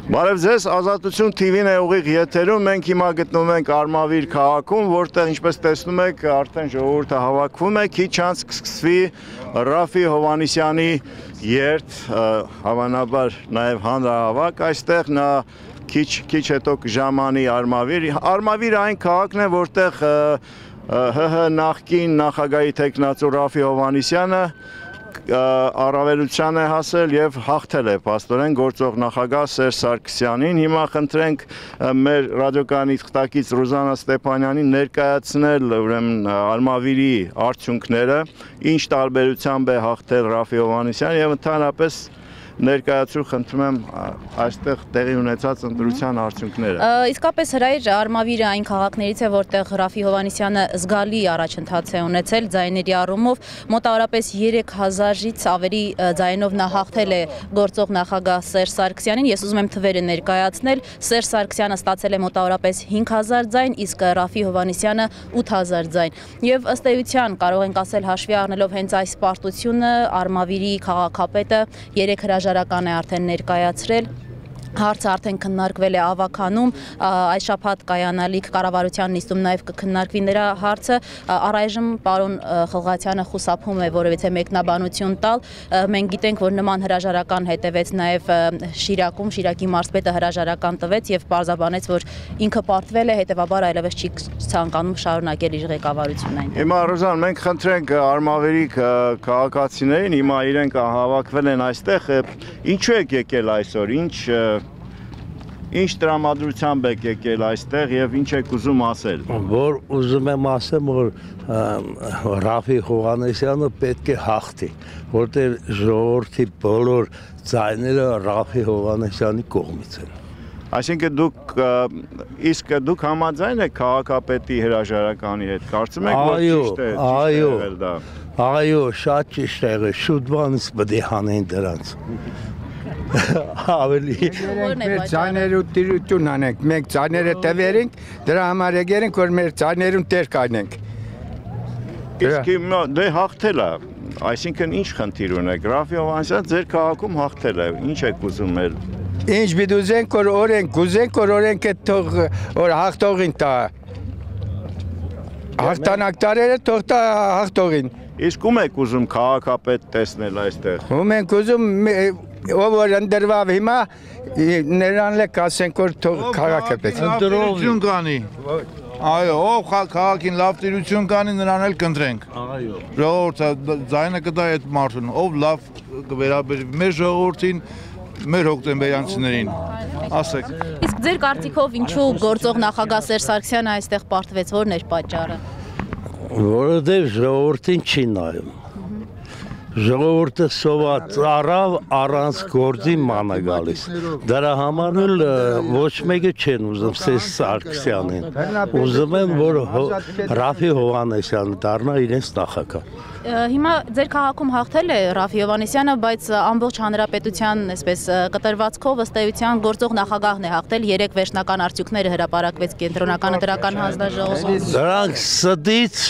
Բարև ձեզ, Ազատություն TV-ն է ուղիղ եթերում, մենք հիմա գտնվում ենք Արմավիր քաղաքում, որտեղ ինչպես տեսնում եք, արդեն ժողովուրդը հավաքվում է, քիչ անց կսկսվի Ռաֆի Հովհաննիսյանի երթ, հավանաբար նաև հանրահավաք այստեղ, նա քիչ հետո կժամանի Արմավիր։ Արմավիրը այն քաղաքն է, որտեղ ՀՀ նախկին նախագահի թեկնածու Ռաֆի Հովհաննիսյանը առավելության է հասել եւ հաղթել է փաստորեն գործող նախագահ Սերժ Սարգսյանին։ Հիմա խնդրենք մեր ռադիոկայանի թղթակից Ռուզաննա Ստեփանյանին ներկայացնել ուրեմն Արմավիրի արդյունքները, ինչ տարբերությամբ է հաղթել Ռաֆի Հովհաննիսյանը եւ ընդհանրապես ներկայացու խնդրում եմ այստեղ տեղի ունեցած ընտրության արդյունքները։ Իսկապես հրայր Արմավիրը այն քաղաքներից է, որտեղ Ռաֆի Հովհաննիսյանը զգալի առաջընթաց է ունեցել ձայների առումով, մոտավորապես 3000-ից ավելի ձայնով նա հաղթել է գործող նախագահ Սերժ Սարգսյանին։ Ես ուզում եմ թվերը ներկայացնել։ Սերժ Սարգսյանը ստացել է մոտավորապես 5000 ձայն, իսկ Ռաֆի Հովհաննիսյանը 8000 ձայն։ Եվ ըստ էության կարող ենք ասել հաշվի առնելով հենց այս պարտությունը Արմավիրի քաղաքապետը 3 հրաժարական է արդեն ներկայացրել։ Հարցը արդեն քննարկվել է ավականում, այս շաբաթ կայանալիք կառավարության նիստում նաև կքննարկվի նրա հարցը։ Առայժմ պարոն Խլղաթյանը խուսափում է որևէ մեկնաբանություն տալ։ Մենք գիտենք, որ նման հրաժարական հետևեց նաև Շիրակում, Շիրակի մարզպետը հրաժարական տվեց եւ պարզաբանեց, որ ինքը պարտվել է, հետեւաբար այլևս չի ցանկանում շարունակել իր ղեկավարությունն այնտեղ։ Հիմա Ռոզան, մենք խնդրենք Արմավիրի քաղաքացիներին, հիմա իրենք հավաքվել են այստեղ, ինչու եք եկել այսօր, Ինչ տրամադրությամբ եք եկել այստեղ եւ ինչ եք ուզում ասել։ Որ ուզում եմ ասեմ, որ Ռաֆի Հովհաննիսյանը պետք է հաղթի, որտեղ ժողովրդի բոլոր ձայները Ռաֆի Հովհաննիսյանի կողմից են։ Այսինքն իսկ դուք համաձայն եք քաղաքապետի հրաժարականի հետ, կարծում եք, որ ճիշտ է դա։ Այո, շատ ճիշտ է, շուտ բանից պետք է հանեն դրանց։ Ավելի մեր ցաները տիրություն անենք, մենք ցաները տվերենք, դրա համար եկերենք, որ մեր ցաներուն տեր կանենք։ Իսկ դե հաղթել է, այսինքն ինչ խնդիր ունեք, Ռաֆի Հովհաննիսյանը ձեր քաղաքում հաղթել է, ինչ եք ուզում էլ։ Ինչ պիտի ուզենք, որ օրենք, ուզենք, որ օրենքը թող որ հաղթողին տա։ Հաղթանակ տարերը թող տա հաղթողին։ Իսկ ում եք ուզում քաղաքապետ տեսնել այստեղ։ Ում ենք ուզում ով որ ընդրվավ հիմա նրան էլ կասենք որ թող քաղաքապետ ընտրություն կանի։ Այո, ով քաղաքին լավ տիրություն կանի, նրան էլ կընտրենք։ Այո։ Ժողովուրդը ձայնը կտա այդ մարդուն, ով լավ կվերաբերի մեր ժողովրդին, մեր հոկտեմբերյանցիներին, ասեք։ Իսկ ձեր կարծիքով ինչու գործող նախագահ Սերժ Սարգսյանը այստեղ պարտվեց, ո՞րն էր պատճառը։ Որովհետև ժողովրդին չի նայում։ Ժողովուրդը սոված առավ առանց գործի ման է գալիս։ Դրա համար էլ ոչ մեկը չեն ուզում Սերժ Սարգսյանին։ Ուզում են, որ Ռաֆի Հովհաննիսյանը դառնա իրենց նախագահ։ Հիմա ձեր քաղաքում հաղթել է Ռաֆի Հովհաննիսյանը, բայց ամբողջ հանրապետության այսպես կտրվածքով ըստ էության գործող նախագահն է հաղթել, 3 վերջնական արդյունքները հրապարակվեց կենտրոնական ընտրական հանձնաժողովում։ Դրանք ստից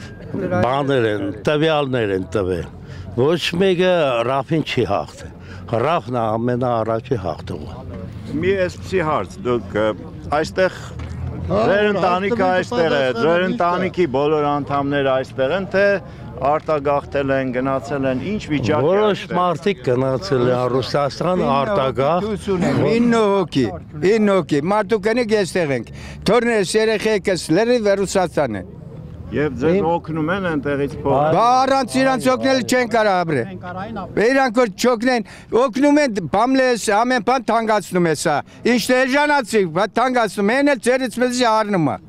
բաներ են, տվյալներ են տվել։ Ոչ մեկը Ռաֆին չի հաղթել։ Ռաֆն է ամենաառաջի հաղթողը։ Մի այսպիսի հարց, դուք այստեղ ձեր ընտանիքը այստեղ է, ձեր ընտանիքի բոլոր անդամները այստեղ են, թե արտագաղթել են, գնացել են, ինչ վիճակ է։ Որոշ մարդիկ գնացել են Ռուսաստան արտագաղթ։ 9 հոգի, մարդուկ ենք այստեղ ենք։ Թորներս երեխեքս լրիվ Ռուսաստան են։ Եվ ձեզ օգնում են այնտեղից փոխ։ Բա առանց իրանց օգնել չեն կարող ապրել։ Իրանք որ չօգնեն, օգնում են բամլես, ամեն բան թանկացնում է սա։ Ինչ դերժանացի, բա թանկացնում են, էլ ծերից մեզ առնում է։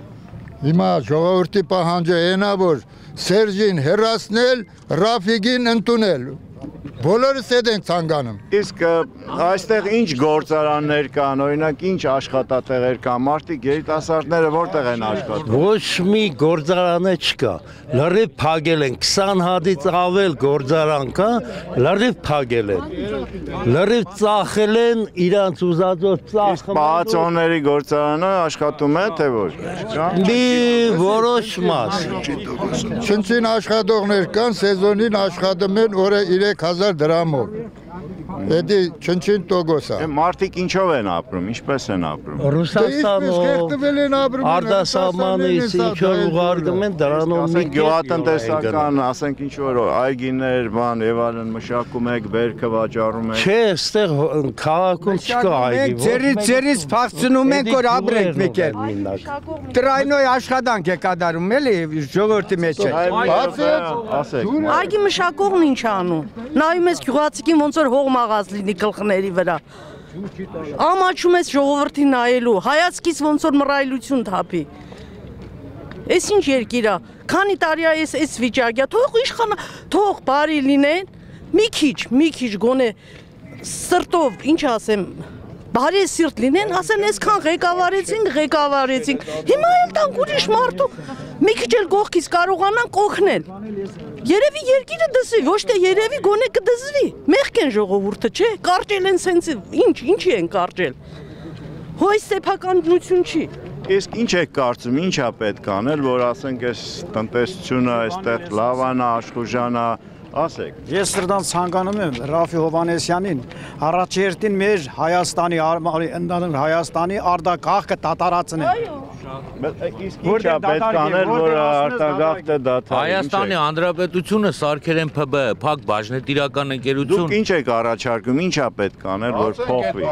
Հիմա ժողովրդի պահանջը այնա որ Սերժին հեռացնել, Ռաֆիկին ընդունել։ Բոլորս այդ են ցանկանում։ Իսկ այստեղ ինչ գործարաններ կան, օրինակ ինչ աշխատատեղեր կան, մարդիկ երիտասարդները որտեղ են աշխատում։ Ոչ մի գործարանը չկա, լրիվ փակել են, 20 հատից ավել գործարան կա, լրիվ փակել են, լրիվ ծախել են իրանց ուզածով ծախում։ Իսկ պահածոների գործարանը աշխատում է, թե ոչ։ Մի որոշ մաս։ Շնչին աշխատողներ կան, սեզոնին աշխատում են օրը 3000 դրամով։ Էդի չնչին տոգոսա։ Մարդիկ ինչով են ապրում, ինչպես են ապրում։ Ռուսաստանով արտասահմանից ինչ որ ուղարկում են դրանով մի գյուղատնտեսական, ասենք ինչ որ այգիներ, բան եւ այլն մշակում եք, բերքը վաճառում եք։ Չէ, այստեղ քաղաքում չկա այգի։ Ձերից փախցնում ենք որ ապրենք մեկ էլ։ Տրայնոյ աշխատանք է կատարում էլի ժողովրդի մեջ։ Ասեք։ Այգի մշակողն ինչ անում։ Նայում ես գյուղացիքին ոնց որ հող մաղաց լինի գլխների վրա։ Ամաչում ես ժողովրդին նայելու, հայացքից ոնց որ մռայլություն թափի։ Էս ինչ երկիր է։ Քանի տարի է այս վիճակը։ Թող իշխան, թող բարի լինեն, մի քիչ գոնե սրտով, ինչ ասեմ, բարի սիրտ լինեն, ասեն այսքան ղեկավարեցինք։ Հիմա էլ տանք ուրիշ մարդու մի քիչ էլ կողքից կարողանանք օգնել։ Երևի երկիրը դզվի, ոչ թե երևի գոնե կդզվի։ Մեղք են ժողովուրդը, չէ, կարճել են սենց, ինչի են կարճել։ Հույս սեփականություն չի։ Իսկ ինչ եք կարծում, ինչա պետք անել, որ ասենք այս տնտեսությունը այստեղ լավանա, աշխուժանա, ասեք։ Ես սրտան ցանկանում եմ Ռաֆի Հովհաննիսյանին առաջերտին մեր Հայաստանի արտագաղթը դատարացնել։ Իսկ ինչա պետք անել, որ արտագաղթը դադարի։ Հայաստանի Հանրապետությունը սարքել են ՓԲ, Փակ բաժնետիրական ընկերություն։ Դուք ինչ եք առաջարկում, ինչա պետք անել, որ փոխվի։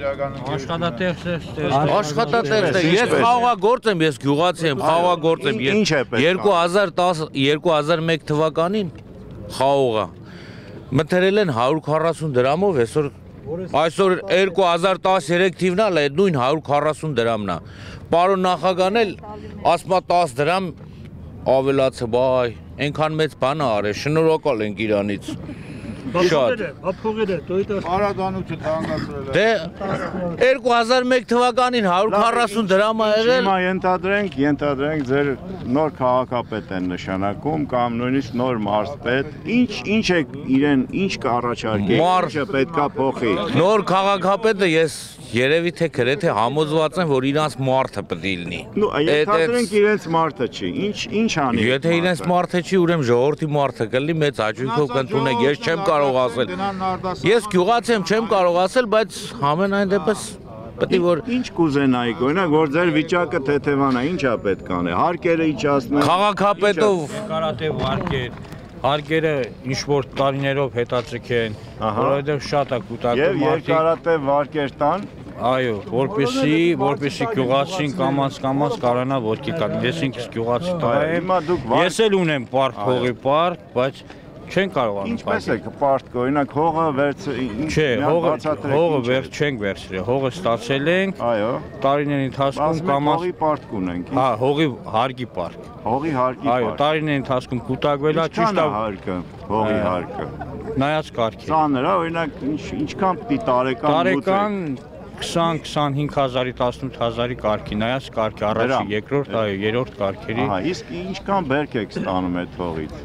Աշխատատեղս է։ Ես խաղաղագործ եմ, ես գյուղացի եմ, խաղաղագործ եմ։ Ինչ է պետք 2001 թվականին խաղողը մթերել են 140 դրամով, այսօր 2013 թիվն է, այդ նույն 140 դրամն է։ Պարոն նախագահն էլ ասում է 10 դրամ ավելացը, բայ, այնքան մեծ բան է արել, շնորհակալ ենք իրանից։ Շատ։ Արադանությունը թանկացրել է։ Դե 2001 թվականին 140 դրամ է եղել։ Հիմա ենթադրենք ձեր նոր քաղաքապետ են նշանակում կամ նույնիսկ նոր մարզպետ, ինչ է իրեն ինչ կառաջարկի, ինչը պետքա փոխի։ Նոր քաղաքապետը ես երևի թե գրեթե համոզված եմ, որ իրանց մարդը պետք է լինի։ Նու ենթադրենք իրենց մարդը չի, ինչ անի։ Եթե իրենց մարդը չի, ուրեմն ժողովրդի մարդը կլինի, մեծ աճույքով կընդունեք, ես չեմ կարող ասել։ Ես գյուղացի եմ, չեմ կարող ասել, բայց ամենայն դեպս պետք է որ ինչ կուզենայի, օրինակ որ ձեր վիճակը թեթևանա, ինչա պետք անել։ Հարկերը իջացնել։ Քաղաքապետով Կարատև հարկերը ինչ որ տարիներով հետաձգեն, որովհետև շատ է կուտակում Եվ երկարատև վարկեր տան։ Այո, որպեսի գյուղացին կամաց կարողանա ոտքի կանգնել։ Ես ինքս գյուղացի տղա եմ։ Ես էլ ունեմ պարկ փողի պարկ, բայց չեն կարողանում։ Ինչպես է պարկ, օրինակ հողը Չէ, հողը վերջ չենք վերցրել, հողը ստացել ենք։ Այո։ Տարիների ընթացքում կամաց հողի պարկ ունենք։ Հա, հողի հարկի պարկ։ Հողի հարկի պարկ։ Այո, տարիների ընթացքում կուտակվել է ճիշտ է հարկը, հողի հարկը։ Նայած կարգի։ Ծանր է, օրինակ ինչքան պիտի տարեկան 20-25 հազարի 18 հազարի կարգի, նայած կարգի, առաջի, երկրորդ, այո, երրորդ կարգերի։ Ահա, իսկ ինչքան բերք եք ստանում այդ հողից։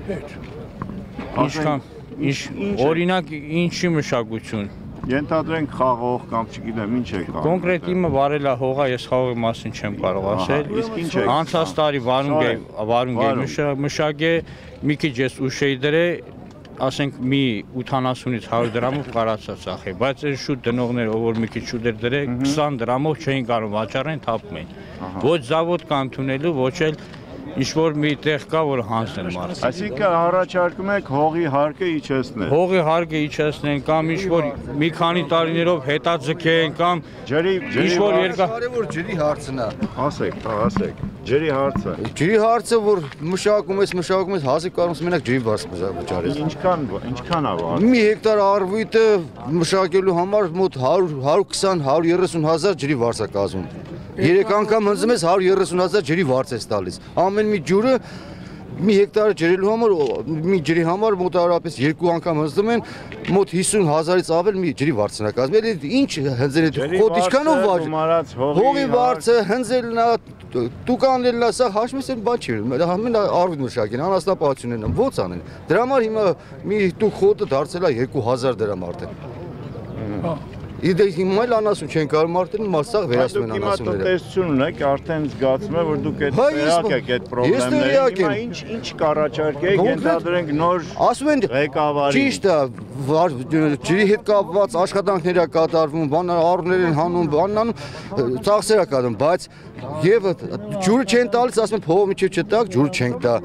Օրինակ ինչի մշակություն։ Ենթադրենք խաղող կամ չգիտեմ ինչ եք անում։ Կոնկրետ իմը վարել է հողը, ես խաղողի մասին չեմ կարող ասել։ Իսկ ինչ եք։ Անցած տարի վարունգ է մշակե, մի քիչ ես ուշ էի դրել, ասենք մի 80-ից 100 դրամով կարացա ծախի, բայց այս շուտ դնողները, ով որ մի քիչ շուտ դրել, 20 դրամով չէին կարող վաճառեն, թափում էին։ Ոչ զավոդ կան թունելու, ոչ էլ ինչ-որ մի տեղ կա, որ հանձնել մարդը։ Այսինքն առաջարկում եք հողի հարկը իջեցնել։ Հողի հարկը իջեցնեն կամ ինչ-որ մի քանի տարիներով հետաձգեն կամ ինչ-որ Կարևոր ջրի հարցն է։ Ասեք, ջրի հարցը։ Ջրի հարցը, որ մշակում ես, հասիկ կարող մենակ ջրի բաց վճարես։ Ինչքան է վարձ։ Մի հեկտար արվույթը մշակելու համար մոտ 120-130 հազար ջրի վարձ է կազմում։ 3 անգամ հնձում ես 130 հազար ջրի վարձ ես տալիս։ Ամեն մի ջուրը մի հեկտար ջրելու համար, մի ջրի համար մոտավորապես 2 անգամ հնձում են մոտ 50 հազարից ավել մի ջրի վարձն է կազմում։ Ինչ հնձել է խոտ ինչքանով վաճ։ Հողի վարձը հնձելն է, տուկանելն է, սա հաշվես են բան չի։ Ամեն արվույթ մշակեն, անասնապահությունն են, ո՞նց անեն։ Դրա համար հիմա մի տուկ խոտը դարձել է 2000 դրամ արդեն։ Իդե հիմա էլ անասուն չեն կարող մարդին մասաղ վերացնում են Հիմա անասունները։ տեսություն ունեք, արդեն զգացում է, որ դուք այդ վերակ եք այդ պրոբլեմները։ Հիմա ինչ կառաջարկեք, ենթադրենք նոր ղեկավարի։ Ճիշտ է, ջրի հետ կապված աշխատանքներ է կատարվում, բաներ առուներ են հանում, բանն ծախսեր է կատարում, բայց եւ ջուրը չեն տալիս, ասում են փողը միջև չտակ, ջուրը չենք տա։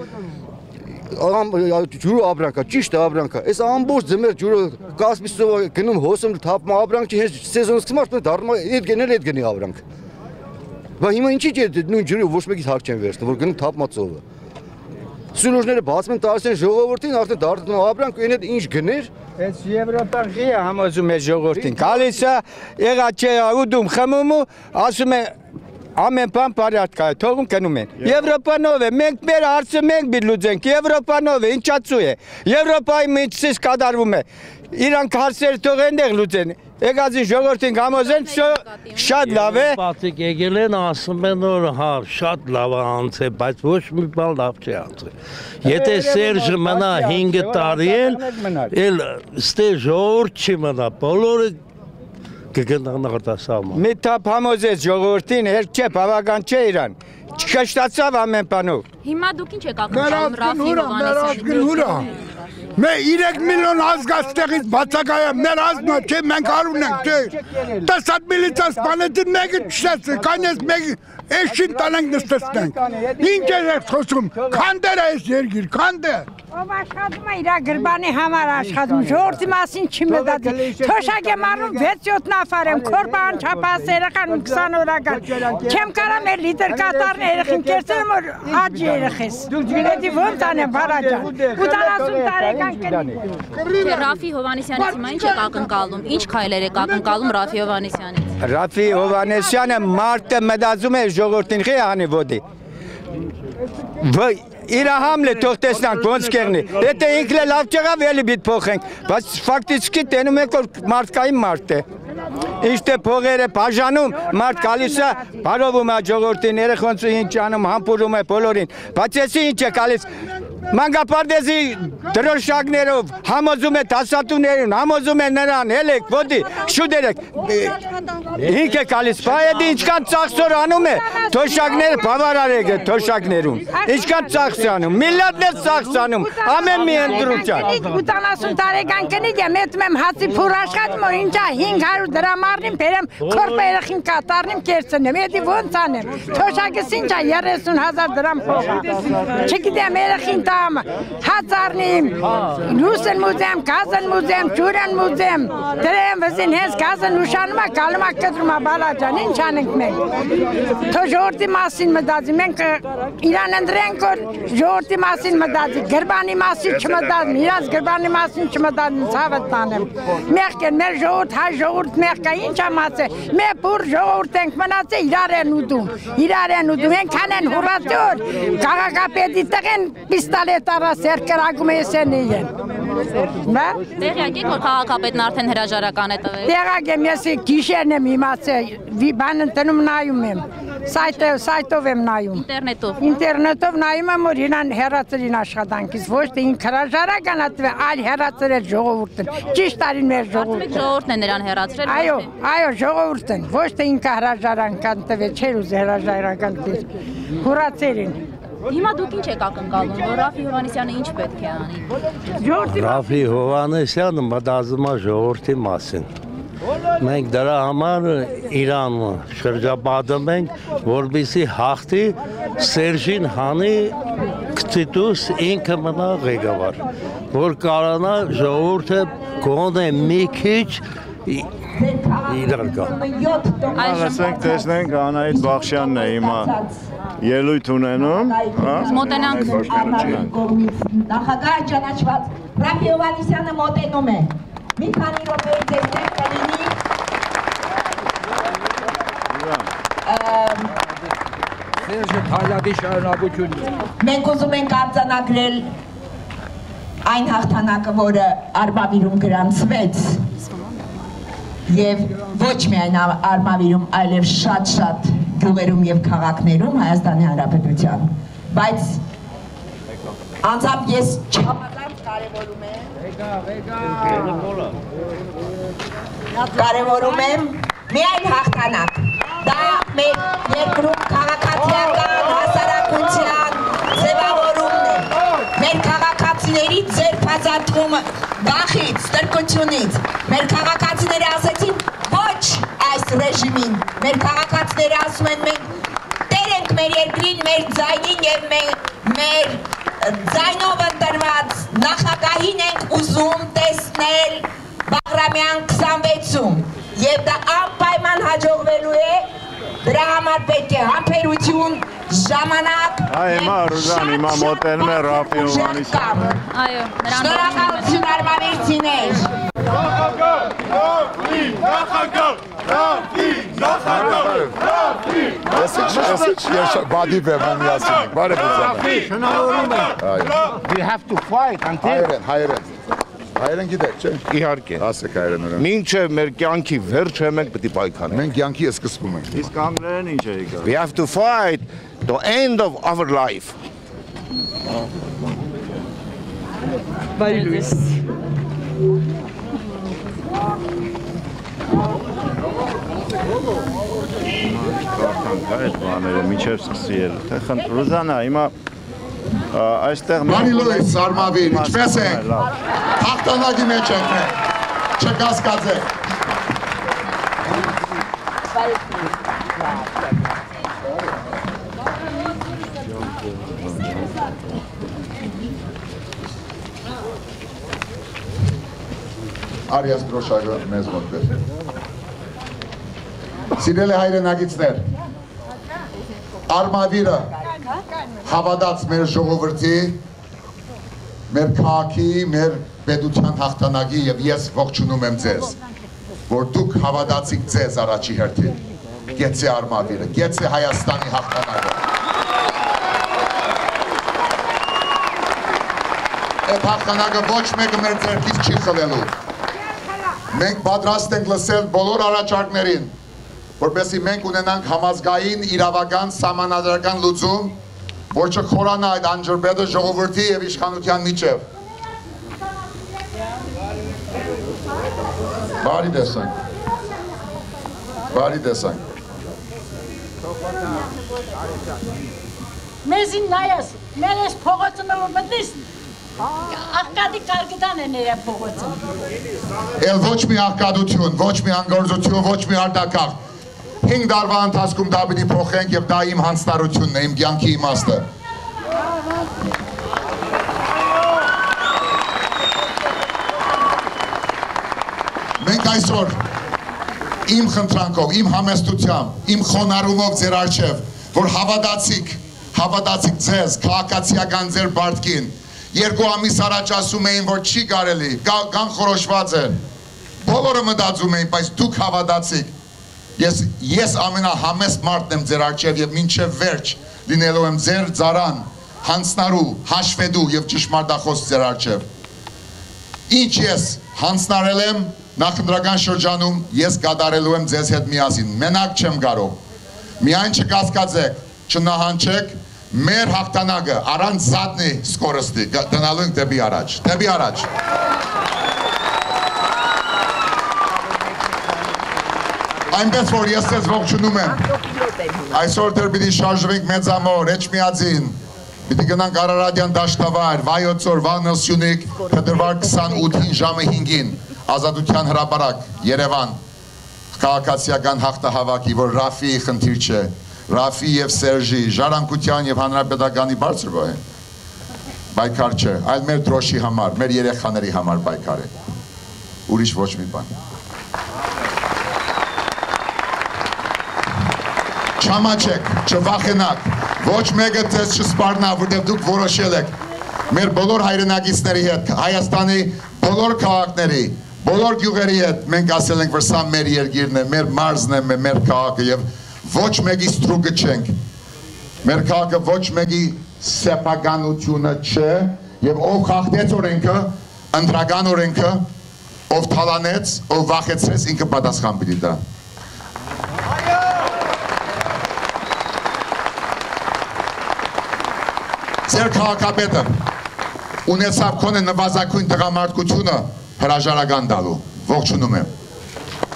Ջուրը ապրանք է, ճիշտ է ապրանք է։ Այս ամբողջ ձմեռ ջուրը կասպիսով գնում հոսում թափում ապրանք չի, հենց սեզոնը սկսում է դառնում այդ գնել այդ գնի ապրանք։ Բայց հիմա ինչի՞ չէ նույն ջուրը ոչ մեկից հակ չեն վերցնում, որ գնում թափմա ծովը։ Սուլուժները բացում են տալիս են ժողովրդին, արդեն դառնում ապրանք ու այն ինչ գներ։ Այս Եվրոպան չի համոզում է ժողովրդին։ Գալիս է, եղա չէ ուդում խմում ու ասում է ամեն բան բարյատկա է, թողում գնում են։ Եվրոպանով է, մենք մեր հարցը մենք բիտ լուծենք, Եվրոպանով է, ինչացու է։ Եվրոպայի միջից կատարվում է։ Իրանք հարցերը թող այնտեղ լուծեն։ Եկածին ժողովրդին համոզեն, շատ լավ է։ Պատիկ եկել են ասում են որ հա շատ լավ է անցել, բայց ոչ մի բան լավ չի անցել։ Եթե Սերժը մնա 5 տարի էլ ստե ժողովուրդ չի մնա, բոլորը կգնան արտասահման։ Մի թափ համոզեց ժողովրդին, հերք չէ, բավական չէ իրան։ Չկշտացավ ամեն բանով։ Հիմա դուք ինչ եք ակնկալում Ռաֆի Հովհաննիսյանի։ Մեր 3 միլիոն ազգաստեղից բացակայա, մեր ազգը չէ, մենք արուն ենք, չէ։ Տեսած միլիցա սպանեցին մեկը չշտացը, կանես մեկը էշին տանենք նստեցնենք։ Ինչ եք խոսում, քանդեր է այս երգիր, քանդեր։ Ով աշխատում է իր գրբանի համար աշխատում, ժողովրդի մասին չի մտածում։ Թոշակ եմ անում 6-7 նավար եմ, քորբան չափած երեխան 20 օրական։ Չեմ կարա մեր լիդեր կատարն երեխին կերտեմ որ աճ երեխես։ Դուք ոնց անեմ բարաջան։ 80 տարեկան կնի։ Ռաֆի Հովհաննիսյանից հիմա ինչ եք ակնկալում, ինչ քայլեր եք ակնկալում Ռաֆի Հովհաննիսյանից։ Ռաֆի Հովհաննիսյանը մարդը մտածում է ժողովրդին խի անի ոտի։ Իր համլը թող տեսնանք ոնց կերնի։ Եթե ինքն էլ լավ չեղավ, էլի պիտի փոխենք, բայց ֆակտիցկի տենում եք որ մարդկային մարդ է։ Իշտե փողերը բաժանում, մարդ գալիս է, բարովում է ժողովրդին, երեխոնց ինչ անում, համբուրում է բոլորին։ Բայց էսի ինչ է գալիս։ Մանկապարտեզի դրոշակներով համոզում է դասատուներին, համոզում է նրան, ելեք, ոտի, շուտերեք։ Ինք է գալիս, բայց ինչքան ծախսոր անում է, թոշակները բավարար է թոշակներում։ Ինչքան ծախս անում, միլիարդներ ծախս անում, ամեն մի ընտրության։ 80 տարեկան կնիկ եմ, ետում եմ հացի փուր աշխատում, որ ինչա 500 դրամ առնիմ, բերեմ քորպ երեխին կատարնիմ կերցնեմ, էդի ոնց անեմ։ Թոշակս ինչա 30,000 դրամ փոխա։ Չգիտեմ երեխին տամ, հաց առնիմ, լուսն մուծեմ, գազն մուծեմ, ջուրն մուծեմ, դրեմ վզին հենց գազն ուշանում է, գալում է կտրում է բալաջան, ինչ անենք մենք։ Թո ժողովրդի մասին մտածի, մենք իրան ընտրենք որ ժողովրդի մասին մտածի, գրբանի մասին չմտածի, իրանց գրբանի մասին չմտածի, ցավը տանեմ։ Մեղք են, մեր ժողովուրդ, հայ ժողովուրդ մեղք է, ինչ ամաց է, մեր բուր ժողովուրդ ենք մնացել, իրար են ուտում, ենքան են հուրացոր, քաղաքապետի տղեն պիստալետ առաս երկրագում է եսենի են։ Տեղյակ եք որ քաղաքապետն արդեն հրաժարական է տվել։ Տեղյակ եմ, ես գիշերն եմ իմացել, բան ընտնում նայում եմ, սայտով եմ նայում։ Ինտերնետով նայում եմ, որ իրան հեռացրին աշխատանքից, ոչ թե ինք հրաժարական է տվել, այլ հեռացրել ժողովուրդն, ճիշտ արին մեր ժողովուրդը։ Ժողովուրդն է նրան հեռացրել։ Այո, ժողովուրդն, ոչ թե ինքը հրաժարական տվել, չէր ուզել հրաժարական տվել, հուրացերին։ Հիմա դուք ինչ եք ակնկալում, որ Ռաֆի Հովհաննիսյանը ինչ պետք է անի։ Ռաֆի Հովհաննիսյանը մտածում է ժողովրդի մասին։ Մենք դրա համար իրան շրջապատում ենք, որպեսզի հաղթի Սերժին հանի կցիտուս ինքը մնա ղեկավար, որ կարողանա ժողովուրդը գոնե մի քիչ իրար գա։ Այսինքն տեսնենք Անահիտ Բախշյանն է հիմա ելույթ ունենում, մոտենանք նախագահ ճանաչված Ռաֆի Հովհաննիսյանը մոտենում է։ Մի քանի րոպեից այստեղ կլինի Սերժը Թալյատի շարունակությունն։ Մենք ուզում ենք արձանագրել այն հաղթանակը, որը Արմավիրում գրանցվեց եւ ոչ միայն Արմավիրում, այլև շատ գյուղերում եւ քաղաքներում Հայաստանի Հանրապետության, բայց անձամբ ես չափազանց կարևորում եմ կարևորում եմ միայն հաղթանակ։ Դա մեր երկրում քաղաքացիական հասարակության ձևավորումն է։ Մեր քաղաքացիների ձերբազատումը վախից, ստրկությունից։ Մեր քաղաքացիները ասեցին ոչ այս ռեժիմին։ Մեր քաղաքացիները ասում են մենք տեր ենք մեր երկրին, մեր ձայնին եւ մեր ձայնով ընտրված նախագահին ենք ուզում տեսնել Բաղրամյան 26-ում եւ դա անպայման հաջողվելու է, դրա համար պետք է համբերություն, ժամանակ։ Հիմա Ռուզան, հիմա մոտենում է Ռաֆի Հովհաննիսյանը։ Այո, շնորհակալություն արմավիրցիներ։ Բադի բեմ միասին։ Բարև Ռուզան։ We have to fight until Հայերեն գիտեք, չէ՞։ Իհարկե։ Ասեք հայերեն ուրեմն։ Մինչև մեր կյանքի վերջը մենք պետք է պայքարենք։ Մենք կյանքի սկսվում ենք։ Իսկ անգլերեն ինչ է եկա։ We have to fight the end of our life. Բարի լույս։ Կարդանք այդ բաները միջև սկսի էլ։ Թե խնդրում Ռուզանա, հիմա այստեղ Բարի լույս, Արմավիր, ինչպես եք։ Հաղթանակի մեջ ենք մենք։ Չկասկածեք։ Արիաս դրոշակը մեզ մոտ բեր։ Սիրելի հայրենագիցներ, Արմավիրը հավատաց մեր ժողովրդի, մեր քաղաքի, մեր պետության հաղթանակի եւ ես ողջունում եմ ձեզ, որ դուք հավատացիք ձեզ առաջի հերթին։ Գեցե Արմավիրը, գեցե Հայաստանի հաղթանակը։ Այդ հաղթանակը ոչ մեկը մեր ձեռքից չի խլելու։ Մենք պատրաստ ենք լսել բոլոր առաջարկներին, որպեսզի մենք ունենանք համազգային, իրավական, սահմանադրական լուծում, որ չխորանա այդ անջրբետը ժողովրդի եւ իշխանության միջև։ Բարի տեսանք։ Բարի տեսանք։ Մեզին նայես, մեր ես փողոցը որ մտնես, աղկադի կարգդան է ներա փողոցը։ Էլ ոչ մի աղկադություն, ոչ մի անգործություն, ոչ մի արտակաղ։ 5 տարվա ընթացքում դա պիտի փոխենք եւ դա իմ հանձնարարությունն է, իմ կյանքի իմաստը։ Մենք այսօր իմ խնդրանքով, իմ համեստությամբ, իմ խոնարհումով ձեր առջև, որ հավատացիք ձեզ, քաղաքացիական ձեր բարդքին, 2 ամիս առաջ ասում էին, որ չի կարելի, կանխորոշված է, բոլորը մտածում էին, բայց դուք հավատացիք, ես ամենահամեստ մարդն եմ ձեր առջև եւ մինչև վերջ լինելու եմ ձեր ծառան, հանձնարու, հաշվետու եւ ճշմարտախոս ձեր առջև։ Ինչ ես հանձնարել եմ նախընտրական շրջանում, ես կատարելու եմ ձեզ հետ միասին, մենակ չեմ կարող։ Միայն չկասկածեք, չնահանջեք, մեր հաղթանակը առանց զատնի սկորստի դնալու ենք դեպի առաջ, դեպի առաջ։ Այնպես որ ես ձեզ ողջունում եմ, այսօր դեռ պիտի շարժվենք Մեծամոր, Էջմիածին, պիտի գնանք Արարատյան դաշտավայր, Վայոց օր, Վաննոս Սյունիք, փետրվար 28-ին ժամը 5-ին, Ազատության հրապարակ, Երևան, քաղաքացիական հաղթահավաքի, որ Ռաֆիի խնդիր չէ, Ռաֆի եւ Սերժի, ժառանգության եւ հանրապետականի բարձր է, պայքար չէ, այլ մեր դրոշի համար, մեր երեխաների համար պայքար է, ուրիշ ոչ մի բան։ Չամաչեք, չվախենաք, ոչ մեկը ձեզ չսպառնա, որտեղ դուք որոշել եք մեր բոլոր հայրենագիցների հետ, Հայաստանի բոլոր քաղաքների, բոլոր գյուղերի հետ մենք ասել ենք, որ սա մեր երկիրն է, մեր մարզն է, մեր քաղաքը եւ ոչ մեկի ստրուկը չենք։ Մեր քաղաքը ոչ մեկի սեփականությունը չէ եւ ով խախտեց օրենքը, ընտրական օրենքը, ով թալանեց, ով վախեցրեց, ինքը պատասխան պիտի տա։ Ձեր քաղաքապետը ունեցավ քոնե նվազագույն տղամարդկությունը հրաժարական տալու, ողջունում եմ։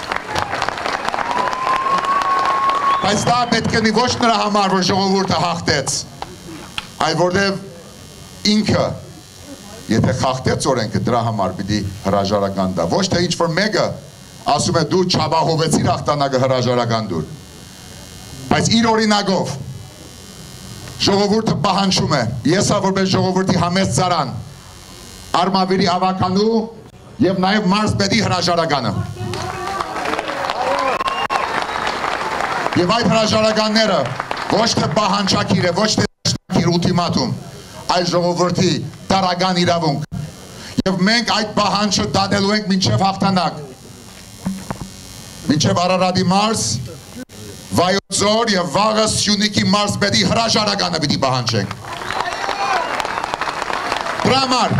Բայց դա պետք է ոչ նրա համար, որ ժողովուրդը հաղթեց, այլ որտեվ ինքը եթե խախտեց օրենքը, դրա համար պիտի հրաժարական տա։ Ոչ թե ինչ-որ մեկը ասում է դու չապահովեցիր հաղթանակը հրաժարական տուր։ Բայց իր օրինակով ժողովուրդը պահանջում է, եսա որպես ժողովրդի համեստ ծառան, Արմավիրի ավականու և նաև մարզպետի հրաժարականը։ Եվ այդ հրաժարականները ոչ թե պահանջակիր է, ոչ թե դաշնակիր ուլտիմատում, այլ ժողովրդի տարական իրավունք։ Եվ մենք այդ պահանջը դատելու ենք մինչև հաղթանակ, մինչև Արարատի մարզ, Վայոց ձոր և վաղը Սյունիքի մարզպետի հրաժարականը պիտի պահանջենք։ Դրա համար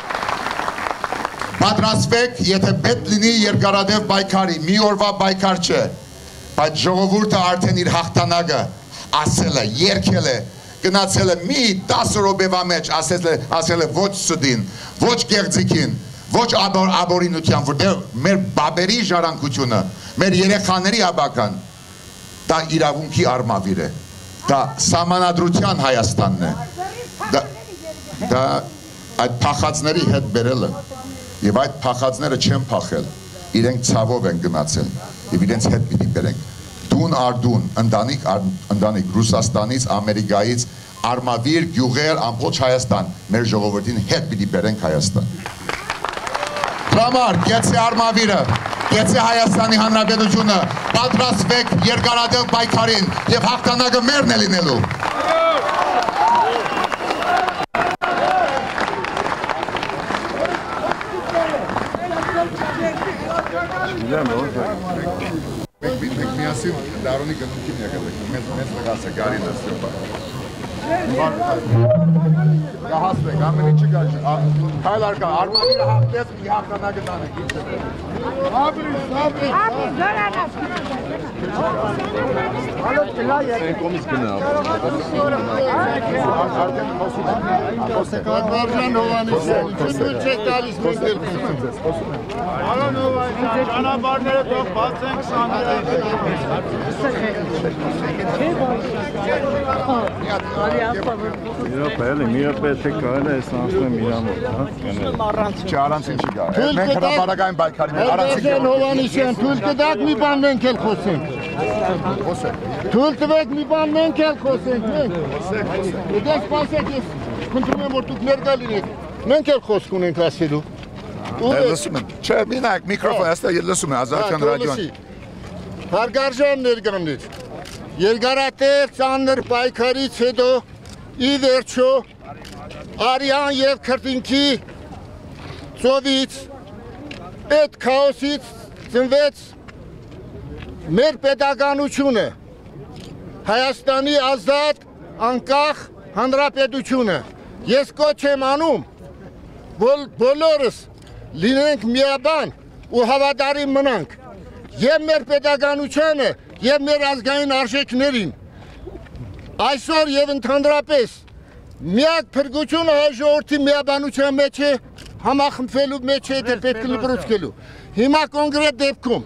պատրաստվեք, եթե պետք լինի երկարատև պայքարի, մի օրվա պայքար չէ, բայց ժողովուրդը արդեն իր հաղթանակը ասել է, երգել է, գնացել է մի 10 րոպեվա մեջ, ասել է ոչ սուդին, ոչ գեղձիկին, ոչ աբորինության, որտեղ մեր բաբերի ժառանգությունը, մեր երեխաների աբական, դա իրավունքի արմավիր է, դա սահմանադրության Հայաստանն է, դա այդ փախածների հետ բերելը, և այդ փախածները չեն փախել, իրենք ցավով են գնացել, և իրենց հետ պիտի բերենք, դուն առ դուն, ընտանիք, Ռուսաստանից, Ամերիկայից, արմավիր, գյուղեր, ամբողջ Հայաստան, մեր ժողովրդին հետ պիտի բերենք Հայաստան։ Դրա համար, գեցե արմավիրը, գեցե Հայաստանի Հանրապետությունը, պատրաստվեք երկարատև պայքարին և հաղթանակը մերն է լինելու։ Մենք միասին դարոնի գնունքին եկել ենք, մեզ նգաս է գարին ասյոպա։ Գահասվեք, ամեն ինչի գաժ, կայլ արկա, արմավիրը հաղթեց, մի հաղթանակը տանեք, ինչ է։ Կոմից գնա, Վարժան Հովանեսյան, ինչ չեք տալիս մենք էլ խոսում։ Արոն Հովանեսյան, ճանապարհները թող բացենք Մի րոպե կարել է ասնեմ իրանով, Չարանց ինչի գա, մենք հրապարակային բայքարի մեր առանցիկ Վարժան Հովանեսյան, թույլ կտակ մի բան մենք էլ խոսենք։ Թույլ տվեք մի բան մենք էլ խոսենք, մենք։ Դե սպասեք, ես խնդրում եմ, որ դուք ներկա լինեք, մենք էլ խոսք ունենք ասելու։ Լսում եմ, չէ, մինակ, միկրոֆոն, այստեղ լսում եմ, Ազատության ռադիոն։ Հարգարժան ներկաներ, երկարատև ծանր պայքարից հետո ի վերջո Արյան և Քրտինքի ծովից այդ քաոսից ծնվեց մեր պետականությունը, Հայաստանի ազատ անկախ հանրապետությունը։ Ես կոչ եմ անում, որ բոլորս լինենք միաբան ու հավատարիմ մնանք և մեր պետականությանը և մեր ազգային արժեքներին։ Այսօր և ընդհանրապես միակ փրկությունը հայ ժողովրդի միաբանության մեջ է, համախմբվելու մեջ է, թե պետք է լիբրուցկելու։ Հիմա կոնկրետ դեպքում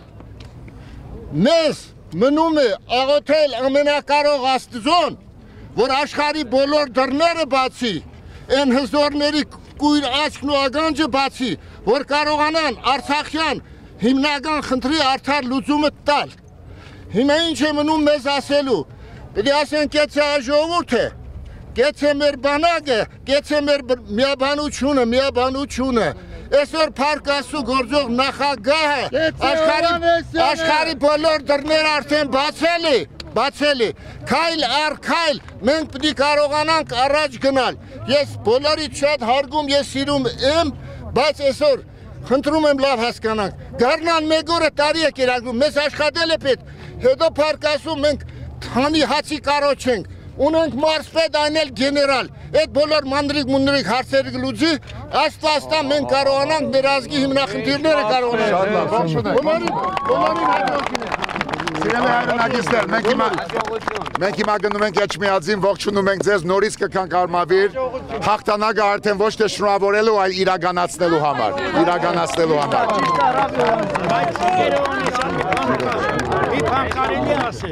մեզ մնում է աղոթել ամենակարող Աստծուն, որ աշխարհի բոլոր դռները բացի, այն հզորների կույր աչքն ու ականջը բացի, որ կարողանան Արցախյան հիմնական խնդրի արդար լուծումը տալ։ Հիմա ինչ է մնում մեզ ասելու, պետք է ասենք կեցե հայ ժողովուրդը, կեցե մեր բանակը, կեցե մեր միաբանությունը, այսօր Փառք Աստծո գործող նախագահը աշխարհի բոլոր դռները արդեն բացել է, քայլ առ քայլ մենք պետք է կարողանանք առաջ գնալ։ Ես բոլորիդ շատ հարգում ես սիրում եմ, բայց այսօր խնդրում եմ լավ հասկանանք, գարնան մեկ օրը տարի է կերակրում, մեզ աշխատել է պետք, հետո Փառք Աստծո մենք թանի հացի կարոջ ենք, ունենք մարզպետ, այն էլ գեներալ, այդ բոլոր մանրիկ հարցերը գլուծի, աստվածտա մենք կարողանանք մեր ազգի հիմնախնդիրները կարողանանք։ Բոլորին հաջողություն է։ Սիրելի հայրենակիցներ, մենք հիմա գնում ենք Էջմիածին, ողջունում ենք ձեզ, նորից կգանք Արմավիր, հաղթանակը արդեն ոչ թե շնորհավորելու, այլ իրականացնելու համար։ Մի բան կարելի ասել։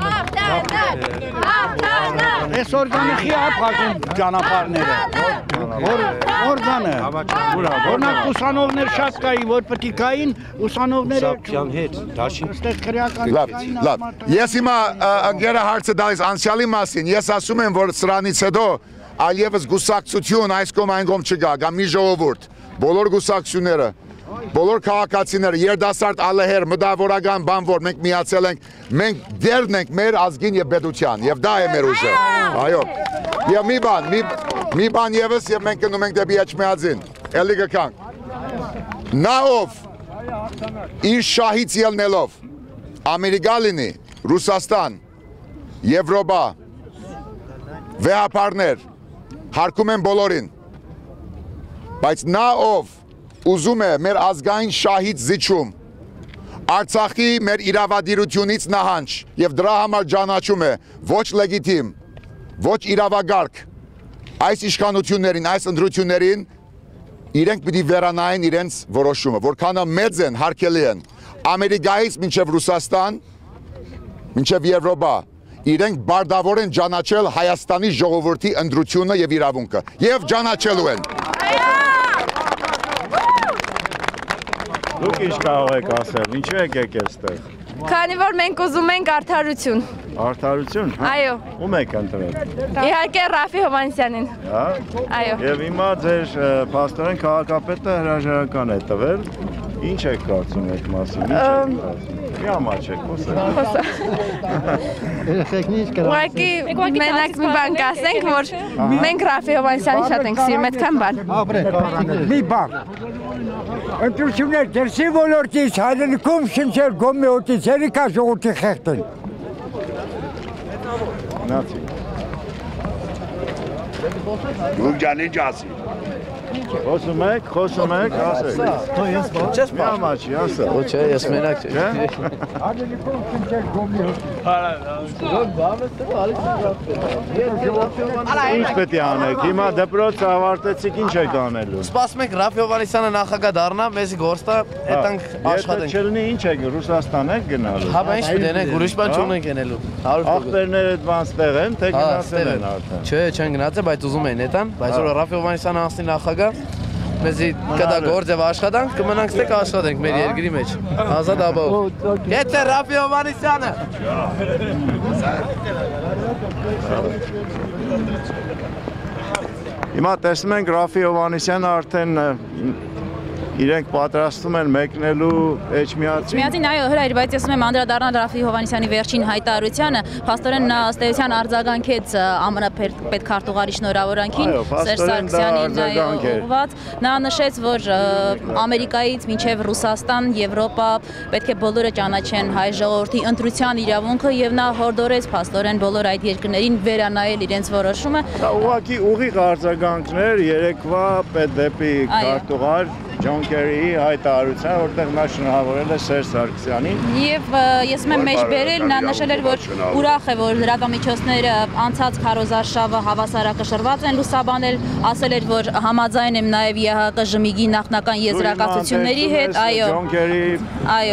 Այսօր գանիխի է փակում ճանապարհները։ Օրգանը։ Օրինակ ուսանողներ շատ կայի, որ պետք է կային, ուսանողները այստեղ քրեական Լավ։ Ես հիմա անգերը հարցը դալիս անցյալի մասին, ես ասում եմ, որ սրանից հետո այլևս գուսակցություն այս կողմ այն կողմ չգա, գա մի ժողովուրդ, բոլոր գուսակցությունները, բոլոր քաղաքացիները, երդասարդ ալեհեր, մտավորական բան, որ մենք միացել ենք, մենք դերն ենք մեր ազգին եւ պետության, եւ դա է մեր ուժը։ Այո։ Եվ մի բան եւս եւ մենք գնում ենք դեպի Էջմիածին։ Էլի գանք։ Նա ով իր շահից ելնելով Ամերիկա լինի, Ռուսաստան, Եվրոպա, վեհապարներ, հարկում են բոլորին, բայց նա ով ուզում է մեր ազգային շահից զիջում, Արցախի մեր իրավադիրությունից նահանջ եւ դրա համար ճանաչում է ոչ լեգիտիմ, ոչ իրավագարկ այս իշխանություններին, այս ընտրություններին իրենք պիտի վերանային իրենց որոշումը, որքանը մեծ են, հարկելի են, Ամերիկայից մինչև Ռուսաստան, մինչև Եվրոպա, իրենք բարդավոր են ճանաչել Հայաստանի ժողովրդի ընտրությունը եւ իրավունքը, եւ ճանաչելու են։ Դուք ինչ կարող եք ասել, ինչու եք եկել այստեղ։ Քանի որ մենք ուզում ենք արդարություն։ Արդարություն։ Այո։ Ում եք ընտրել։ Իհարկե Ռաֆի Հովհաննիսյանին։ Հա։ Այո։ Եվ հիմա ձեր փաստորեն քաղաքապետը հրաժարական է տվել։ Ինչ եք կարծում այդ մասին։ Ինչ եք կարծում։ Մի ամաչեք, խոսեք։ Ուղղակի մենակ մի բան կասենք, որ մենք Ռաֆի Հովհաննիսյանին շատ ենք սիրում, այդքան բան։ Մի բան։ Ընտրություններ դերսի ոլորտից հայրենիքում շնչել գոմեոտից երիկա ժողովրդի խեղդել։ Նացի։ Դուք ջանի ջասի։ Խոսում եք, ասեք։ Մի ամաչի, ասա։ Չէ, ես մենակ չէ։ Ինչ պետք է անեք, հիմա դպրոցը ավարտեցիք, ինչ եք անելու։ Սպասում ենք Ռաֆի Հովհաննիսյանը նախագահ դառնա, մեզ գործ տա, այդտանք աշխատենք։ Եթե չլինի, ինչ եք, Ռուսաստան եք գնալու։ Հա, ինչ դենենք, ուրիշ բան չունենք գնելու։ Ախպերները այդ բան ստեղ են, թե գնացել են արդեն։ Չէ, չեն գնացել, բայց ուզում են այդան, բայց որ Ռաֆի Հովհաննիսյանը ասնի նախագահ, մեզի կդա գործ եւ աշխատանք, կմնանք ստե կաշխատենք մեր երկրի մեջ։ Ազատ ապահով։ Եթե Ռաֆի Հովհաննիսյանը Հիմա տեսնում ենք Ռաֆի Հովհաննիսյանը արդեն իրենք պատրաստում են մեկնելու Էջմիածին։ Էջմիածին, այո, հրայր, բայց ես ուզում եմ անդրադառնալ Ռաֆի Հովհաննիսյանի վերջին հայտարարությանը, փաստորեն նա ըստ էության արձագանքեց ԱՄՆ պետքարտուղարի շնորհավորանքին, Սերժ Սարգսյանին ուղղված, նա նշեց, որ Ամերիկայից մինչև Ռուսաստան, Եվրոպա պետք է բոլորը ճանաչեն հայ ժողովրդի ընտրության իրավունքը եւ նա հորդորեց փաստորեն բոլոր այդ երկրներին վերանայել իրենց որոշումը։ Դա ուղղակի ուղիղ արձագանքներ երեկվա պետդեպի քարտուղար Ջոն Քերիի հայտարարության, որտեղ նա շնորհավորել է Սերժ Սարգսյանին։ Եվ ես եմ մեջբերել, նա նշել էր, որ ուրախ է, որ լրատվամիջոցները անցած քարոզարշավը հավասարակշռված են լուսաբանել, ասել էր, որ համաձայն եմ նաև ԵՀԿ ԺՄԻԳ-ի նախնական եզրակացությունների հետ, այո,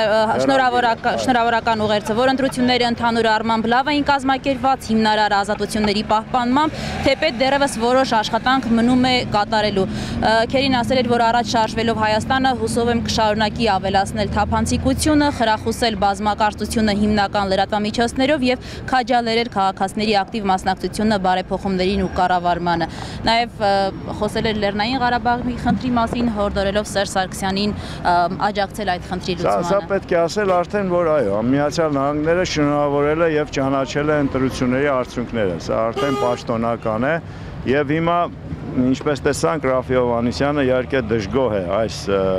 շնորհավորական ուղերձը, որ ընտրությունները ընդհանուր առմամբ լավ էին կազմակերպված, հիմնարար ազատությունների պահպանմամբ, թեպետ դեռևս որոշ աշխատանք մնում է կատարելու։ Քերին ասել էր, որ առաջ շարժվելով Հայաստանը հուսով եմ կշարունակի ավելացնել թափանցիկությունը, խրախուսել բազմակարծությունը հիմնական լրատվամիջոցներով եւ քաջալերել քաղաքացիների ակտիվ մասնակցությունը բարեփոխումներին ու կառավարմանը։ Նաեւ խոսել էր Լեռնային Ղարաբաղի խնդրի մասին, հորդորելով Սերժ Սարգսյանին աջակցել այդ խնդրի լուծմանը։ Սա պետք է ասել արդեն, որ այո, Միացյալ Նահանգները շնորհավորել է եւ ճանաչել է ընտրությունների արդյունքները։ Սա արդեն պաշտոնական է եւ հիմա ինչպես տեսանք Ռաֆի Հովհաննիսյանը իհարկե դժգոհ է այս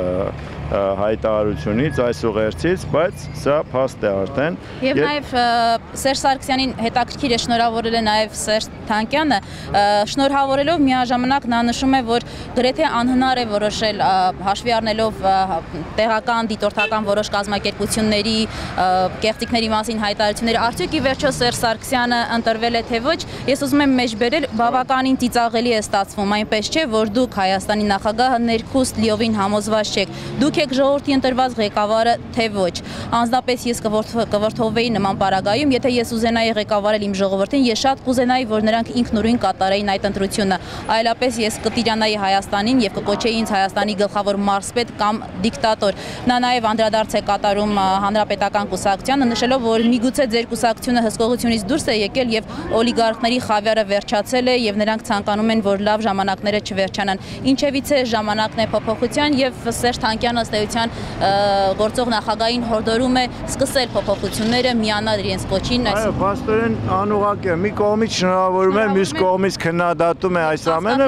հայտարարությունից, այս ուղերձից, բայց սա փաստ է արդեն։ Եվ նաև Սերժ Սարգսյանին հետաքրքիր է շնորհավորել է նաև Սերժ Թանկյանը, շնորհավորելով միաժամանակ նա նշում է, որ գրեթե անհնար է որոշել հաշվի առնելով տեղական դիտորդական որոշ կազմակերպությունների կեղծիքների մասին հայտարարությունները, արդյոք ի վերջո Սերժ Սարգսյանը ընտրվել է թե ոչ, ես ուզում եմ մեջբերել, բավականին ծիծաղելի է ստացվում, այնպես չէ, որ դուք Հայաստանի նախագահը ներքուստ լիովին համոզված չեք, դուք Դուք եք ժողովրդի ընտրված ղեկավարը, թե ոչ։ Անձնապես ես կվրդովեի նման պարագայում, եթե ես ուզենայի ղեկավարել իմ ժողովրդին, ես շատ կուզենայի, որ նրանք ինքնուրույն կատարեին այդ ընտրությունը։ Այլապես ես կտիրանայի Հայաստանին եւ կկոչեի ինձ Հայաստանի գլխավոր մարզպետ կամ դիկտատոր։ Նա նաեւ անդրադարձ է կատարում հանրապետական կուսակցությանը, նշելով, որ միգուցե ձեր կուսակցությունը հսկողությունից դուրս է եկել եւ օլիգարխների խավիարը վերջացել է եւ նրանք ցանկանում են, որ լավ ժամանակները չվերջանան։ Ինչևից է ժամանակն է փոփոխության եւ Սերժ Թանկյանը ըստ էության գործող նախագահային հորդորում է սկսել փոփոխությունները, միանալ իրենց կոչին, Այո, փաստորեն անուղակ է, մի կողմից շնորհավորում է, մյուս կողմից քննադատում է այս ամենը,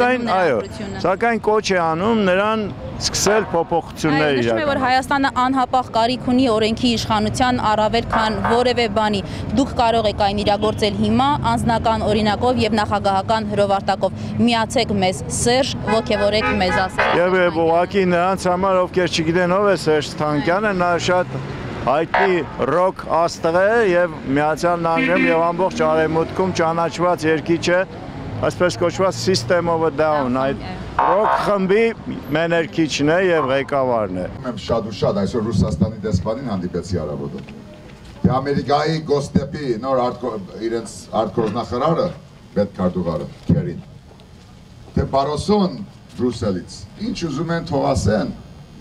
սակայն կոչ է անում նրան սկսել փոփոխություններ իրականացնել։ Նշում է, որ Հայաստանը անհապաղ կարիք ունի օրենքի իշխանության առավել քան որևէ բանի։ Դուք կարող եք այն իրագործել հիմա անձնական օրինակով եւ նախագահական հրովարտակով։ Միացեք մեզ, Սերժ, ողջևորեք մեզ, ասել։ Եվ ուղղակի նրանց համար, ովքեր չգիտեն ով է Սերժ Թանկյանը, նա շատ հայտնի ռոք աստղ է եւ Միացյալ Նահանգներում եւ ամբողջ արևմուտքում ճանաչված երգիչ է, այսպես կոչված System of a Down, այդ ռոք խմբի մեներքիչն է եւ ղեկավարն է։ Շատ ու շատ այսօր Ռուսաստանի դեսպանին հանդիպեցի առավոտը։ Թե Ամերիկայի Գոստեպի նոր իրենց արտգործնախարարը պետքարտուղարը Քերին։ Թե Բարոսոն Բրուսելից ինչ ուզում են թող ասեն,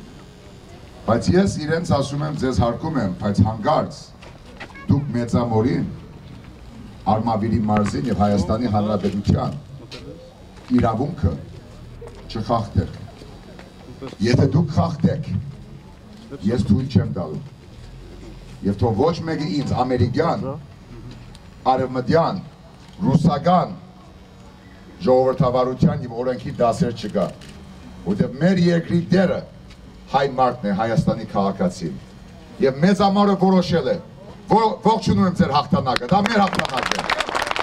բայց ես իրենց ասում եմ, ձեզ հարկում եմ, բայց հանգարց դուք մեծամորին Արմավիրի մարզին եւ Հայաստանի Հանրապետության իրավունքը չխախտեք։ Եթե դուք խախտեք, ես թույլ չեմ տալու։ Եվ թող ոչ մեկը ինձ ամերիկյան, արևմտյան, ռուսական ժողովրդավարության եւ օրենքի դասեր չկա։ Որտեղ մեր երկրի դերը հայ մարդն է, Հայաստանի քաղաքացին։ Եվ մեծամորը որոշել է, ողջունում եմ ձեր հաղթանակը, դա մեր հաղթանակն է։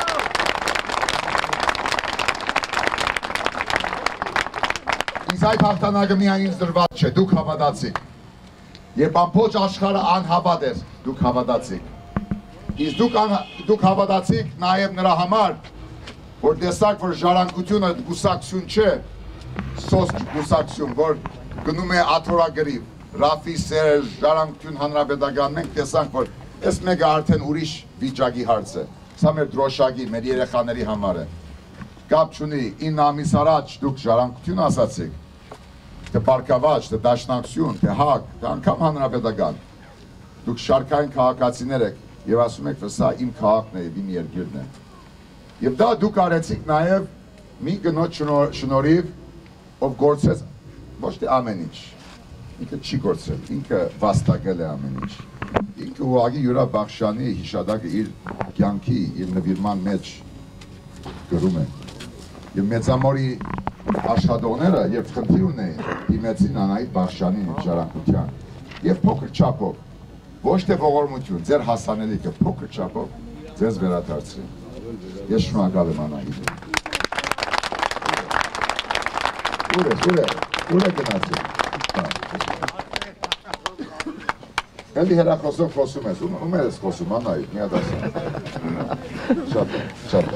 Իսկ այդ հաղթանակը միայն ինձ դրված չէ, դուք հավատացիք։ Երբ ամբողջ աշխարհը անհավատ էր, դուք հավատացիք։ Իսկ դուք հավատացիք նաև նրա համար, որ տեսակ, որ ժառանգությունը գուսակցություն չէ, սոսկ գուսակցություն, որ գնում է աթորագրիվ, Ռաֆի Սերժ, ժառանգություն հանրապետական, մենք տեսանք, որ այս մեկը արդեն ուրիշ վիճակի հարց է, սա մեր դրոշակի, մեր երեխաների համար է, կապ չունի, 9 ամիս առաջ դուք ժառանգություն ասացիք, թե բարգավաճ, թե դաշնակցություն, թե հակ, թե անգամ հանրապետական, դուք շարքային քաղաքացիներ եք եւ ասում եք, որ սա իմ քաղաքն է եւ իմ երկիրն է։ Եվ դա դուք արեցիք նաեւ մի կնոջ շնորհիվ, ով գործեց ոչ թե ամեն ինչ, ինքը չի գործել, ինքը վաստակել է ամեն ինչ, ինքը ուղղակի Յուրա Բախշյանի հիշադակը իր կյանքի, իր նվիրման մեջ գրում է։ Եվ մեծամորի աշխատողները, երբ խնդիր ունեին, դիմեցին Անահիտ Բախշյանին ժառանգության, եւ փոքր չափով, ոչ թե ողորմություն, ձեր հասանելիքը փոքր չափով ձեզ վերադարձրին։ Ես շնորհակալ եմ Անահիտին։ Ուր է գնացել։ Էլի հեռախոսով խոսում ես, ում ես խոսում, Անահիտ, մի հատ ասա։ Շատ։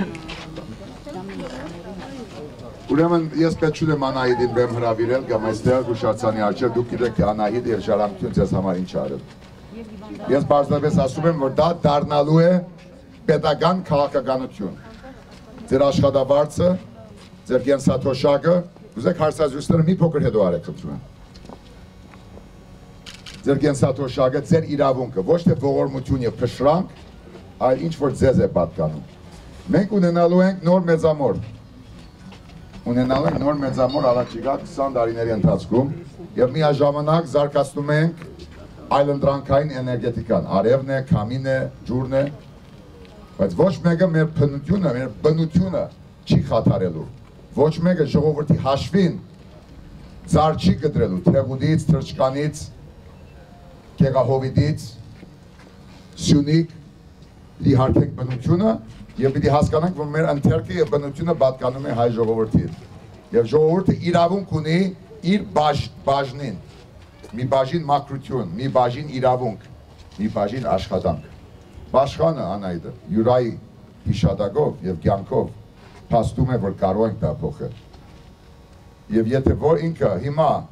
Ուրեմն ես պետք չունեմ Անահիտին բեմ հրավիրել կամ այստեղ հուշարձանի առջև, դուք գիտեք, թե Անահիտը եւ ժառանգություն ձեզ համար ինչ արել։ Ես բարձրապես ասում եմ, որ դա դառնալու է պետական քաղաքականություն։ Ձեր աշխատավարձը, ձեր կենսաթոշակը, ուզեք հարցազրույցները մի փոքր հետո արեք, խնդրում եմ։ Ձեր կենսաթոշակը, ձեր իրավունքը, ոչ թե ողորմություն եւ փշրանք, այլ ինչ որ ձեզ է պատկանում։ Մենք ունենալու ենք նոր մեծամոր։ Ունենալու ենք նոր մեծամոր առաջիկա 20 տարիների ընթացքում եւ միաժամանակ զարգացնում ենք այլընտրանքային էներգետիկան, արևն է, քամին է, ջուրն է, բայց ոչ մեկը մեր բնությունը, մեր բնությունը չի խաթարելու, ոչ մեկը ժողովրդի հաշվին ծառ չի կտրելու, թեղուդից, թրջկանից, կեղահովիտից, սյունիկ, պիտի հարգենք բնությունը եւ պիտի հասկանանք, որ մեր ընթերքը եւ բնությունը պատկանում է հայ ժողովրդին։ Եվ ժողովուրդը իրավունք ունի իր բաժնին, մի բաժին մաքրություն, մի բաժին իրավունք, մի բաժին աշխատանք։ Բաշխանը Անահիտը Յուրայի հիշատակով եւ կյանքով փաստում է, որ կարող ենք դա փոխել։ Եվ եթե որ ինքը հիմա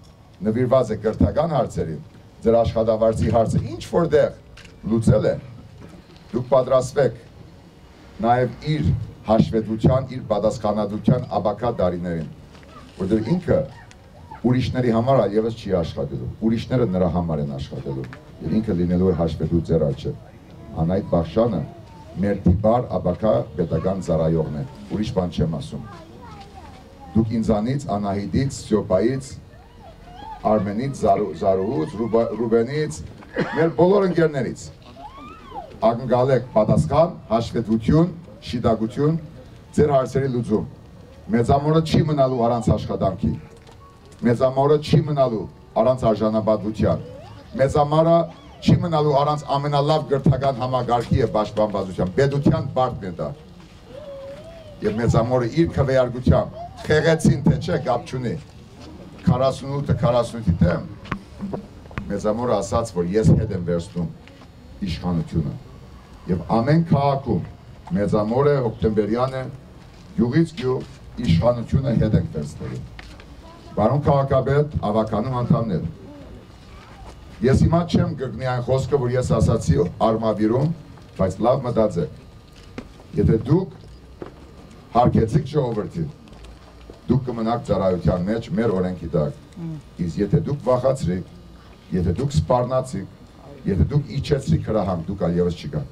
նվիրված է կրթական հարցերին, ձեր աշխատավարձի հարցը ինչ որտեղ լուծել է, դուք պատրաստվեք նաև իր հաշվետվության, իր պատասխանատվության աբակա դարիներին, որտեղ ինքը ուրիշների համար այլևս չի աշխատելու, ուրիշները նրա համար են աշխատելու, եւ ինքը լինելու է հաշվետու ձեր առջև։ Անահիտ Բախշյանը մեր դիպար աբակա պետական ծառայողն է, ուրիշ բան չեմ ասում։ Դուք ինձանից, Անահիտից, Սյոպայից, Արմենից, Զարուհուց, Ռուբենից, մեր բոլոր ընկերներից ակնկալեք պատասխան, հաշվետվություն, շիտակություն, ձեր հարցերի լուծում։ Մեծամորը չի մնալու առանց աշխատանքի, մեծամորը չի մնալու առանց արժանապատվության, մեծամորը չի մնալու առանց ամենալավ գրթական համագարկի եւ պաշտպանվածության, պետության բարդն է դա։ Եվ մեծամորը իր քվեարկությամբ խեղեցին թե չէ կապ չունի 48-48-ի դեմ մեծամորը ասաց, որ ես հետ եմ վերցնում իշխանությունը եւ ամեն քաղաքում մեծամորը հոկտեմբերյանը յուղից գյուղ իշխանությունը հետ ենք վերցնելու։ Բարոն քաղաքապետ, ավականու անդամներ, ես հիմա չեմ գրկնի այն խոսքը, որ ես ասացի Արմավիրում, բայց լավ մտածեք, եթե դուք հարգեցիք ժողովրդին, դուք կմնաք ծառայության մեջ մեր օրենքի տակ, իսկ եթե դուք վախացրիք, եթե դուք սպառնացիք, եթե դուք իջեցրիք հրահանգ, դուք այլևս չգաք։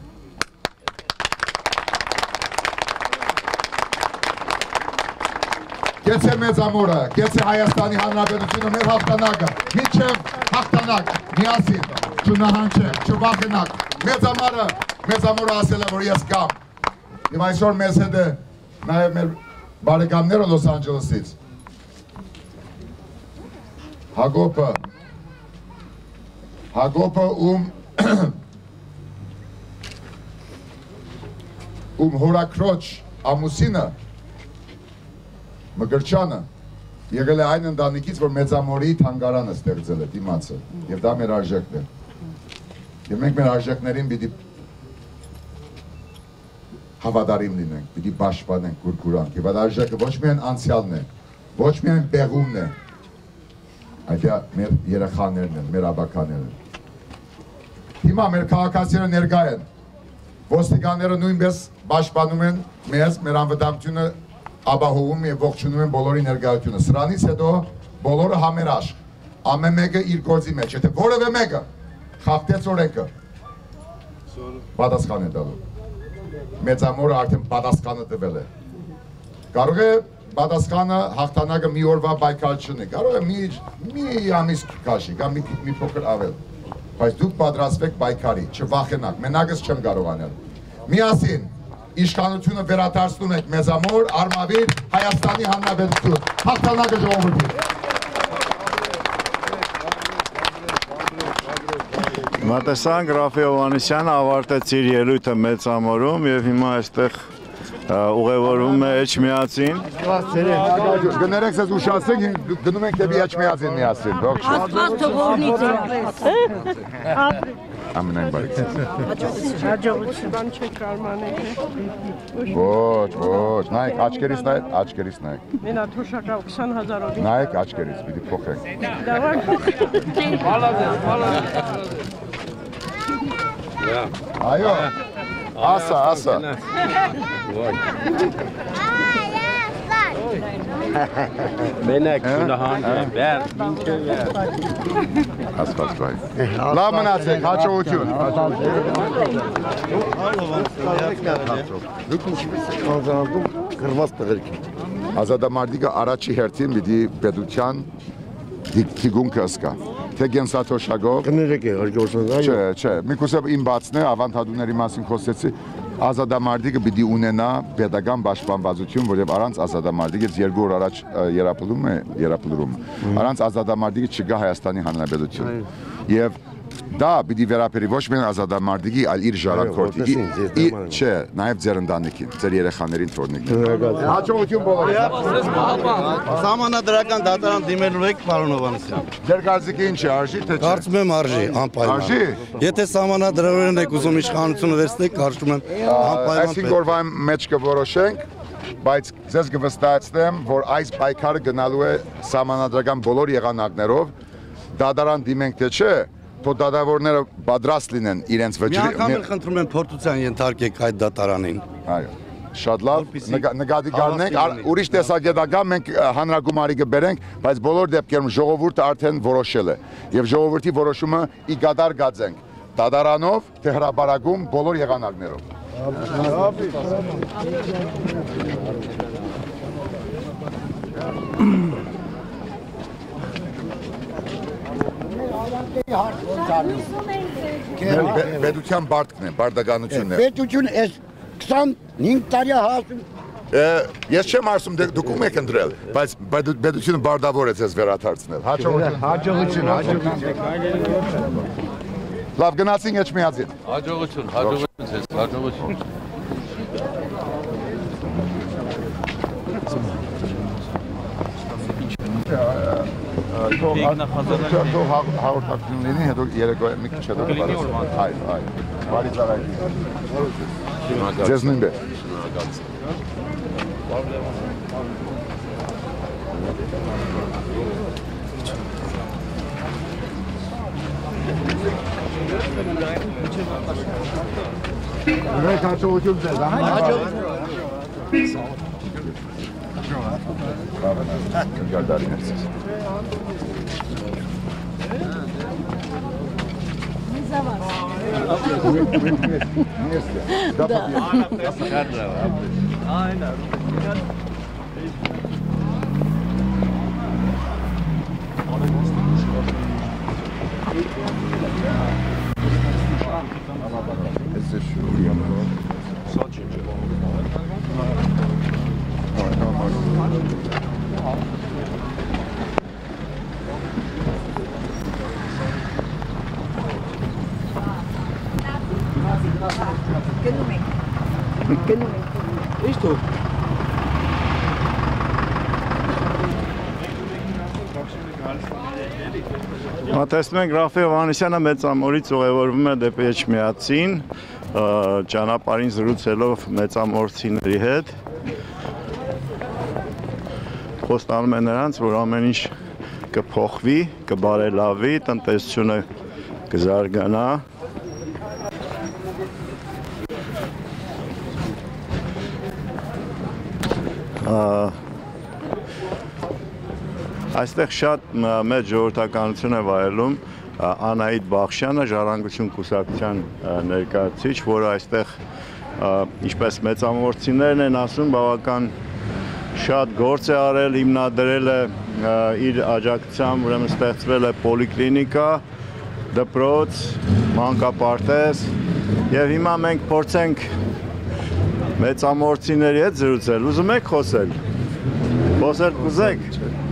Գեցե մեծամորը, գեցե Հայաստանի Հանրապետությունը մեր հաղթանակը, մինչև հաղթանակ, միասին, չնահանջեք, չվախենակ, մեծամորը ասել է, որ ես կամ, և այսօր մեզ հետ է նաև մեր բարեկամները Լոս Անջելեսից, Հակոբը հորաքրոջ ամուսինը Մկրչյանը եղել է այն ընտանիքից, որ մեծամորի թանգարանը ստեղծել է դիմացը, եւ դա մեր արժեքն է։ Եվ մենք մեր արժեքներին պիտի հավատարիմ լինենք, պիտի պաշտպանենք, կուրկուրանք։ Եվ այդ արժեքը ոչ միայն անցյալն է, ոչ միայն պեղումն է, այլ մեր երեխաներն են, մեր աբականներն են։ Հիմա մեր քաղաքացիները ներկա են, ոստիկանները նույնպես պաշտպանում են մեզ, մեր անվտանգությունը ապահովում եւ ողջունում են բոլորի ներկայությունը։ Սրանից հետո բոլորը համերաշխ, ամեն մեկը իր գործի մեջ, եթե որևէ մեկը խախտեց օրենքը, պատասխան է տալու։ Մեծամորը արդեն պատասխանը տվել է։ Կարող է պատասխանը հաղթանակը մի օրվա պայքար չունի, կարող է մի ամիս քաշի, կամ մի փոքր ավել, բայց դուք պատրաստվեք պայքարի, չվախենաք, մենակս չեմ կարող անել։ Միասին իշխանությունը վերադարձնում եք մեծամոր, Արմավիր, Հայաստանի Հանրապետություն, հաղթանակը ժողովրդի։ Մատեսան Ռաֆի Հովհաննիսյանը ավարտեց իր ելույթը մեծամորում եւ հիմա այստեղ ուղևորում է Էջմիածին։ Գներեք ձեզ ուշացեք, գնում ենք դեպի Էջմիածին միասին, Աստված թողորնից ամենայն բարիք։ Հաջողություն չեք կարմանեք։ Ոչ, նայեք, աչքերից նայեք։ Մենա թոշակա 20000 Նայեք աչքերից, պիտի փոխենք։ Դավան Այո, ասա։ Մենակ չնահանջեք, վեր, մինչև վեր։ Աստված բայ։ Լավ մնացեք, հաջողություն։ Դուք ինչպես եք հանձնարարում գրված տղերքին։ Ազատամարտիկը առաջի հերթին պիտի պետության թիգունքը ըսկա։ Թե գենսաթոշակով։ Կներեք է, հարգորսան։ Չէ, մի կուսեպ իմ բացն է, ավանդադուների մասին խոսեցի, ազատամարտիկը պիտի ունենա պետական պաշտպանվածություն, որև առանց ազատամարտիկից 2 օր առաջ երապլուրում, առանց ազատամարտիկի չգա Հայաստանի Հանրապետություն։ Եվ դա պիտի վերապերի ոչ միայն ազատամարտիկի, այլ իր ժառանգորդի, չէ, նաև ձեր ընտանիքին, ձեր երեխաներին, թորնիկներին։ Հաջողություն բոլորին։ Սահմանադրական դատարան դիմելու եք, պարոն Հովհաննիսյան։ Ձեր կարծիքը ինչ է, արժի թե չէ։ Կարծում եմ արժի, անպայման։ Արժի։ Եթե սահմանադրորեն եք ուզում իշխանությունը վերցնեք, կարծում եմ անպայման։ Այսինքն օրվա մեջ կորոշենք, բայց ձեզ կվստահեցնեմ, որ այս պայքարը գնալու է սահմանադրական բոլոր եղանակներով, դադարան դիմենք թե չէ, թող դատավորները պատրաստ լինեն իրենց Մի անգամ էլ խնդրում եմ փորձության ենթարկեք այդ դատարանին։ Այո։ Շատ լավ, նկատի կառնենք, ուրիշ տեսակետական մենք հանրագումարի կբերենք, բայց բոլոր դեպքերում ժողովուրդը արդեն որոշել է եւ ժողովրդի որոշումը ի կատար գածենք։ Դատարանով, թե հրապարակում բոլոր եղանակներով։ Պետության բարդքն է, բարդականությունն է։ Պետություն այս 25 տարի հասում։ Ես չեմ ասում դուք ում եք ընտրել, բայց պետությունը բարդավոր է ձեզ վերադարձնել։ Հաջողություն։ Լավ գնացինք Էջմիածին։ Հաջողություն ձեզ, հաջողություն։ Թող հաղորդակցություն լինի, հետո երեկոյան մի քիչ հետո կբարձր։ Այո։ Բարի ծառայություն։ Ձեզ նույնպես։ Մեկ հաջողություն ձեզ, Տեսնում ենք Ռաֆայել Հովհաննիսյանը մեծամորից ուղևորվում է դեպի Էջմիածին, ճանապարհին զրուցելով մեծամորցիների հետ։ Խոստանում է նրանց, որ ամեն ինչ կփոխվի, կբարելավի, տնտեսությունը կզարգանա։ Այստեղ շատ մեծ ժողովրդականություն է վայելում Անահիտ Բախշյանը, Ժառանգություն կուսակցության ներկայացուցիչ, որը այստեղ ինչպես մեծամորցիներն են ասում, բավական շատ գործ է արել, հիմնադրել է իր աջակցությամբ, ուրեմն ստեղծվել է պոլիկլինիկա, դպրոց, մանկապարտեզ, եւ հիմա մենք փորձենք մեծամորցիների հետ զրուցել։ Ուզում եք խոսել։ Խոսել կուզեք։